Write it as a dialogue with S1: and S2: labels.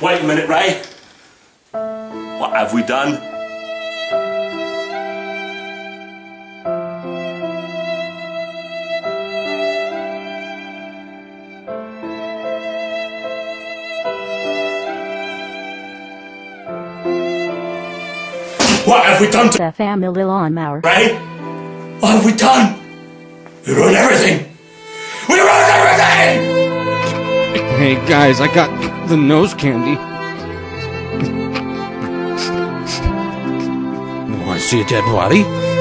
S1: Wait a minute, Ray. What have we done? What have we done to
S2: the family lawnmower?
S1: Ray? What have we done? We ruined everything! We ruined everything!
S3: Hey guys, I got the nose candy. Want to see a dead body?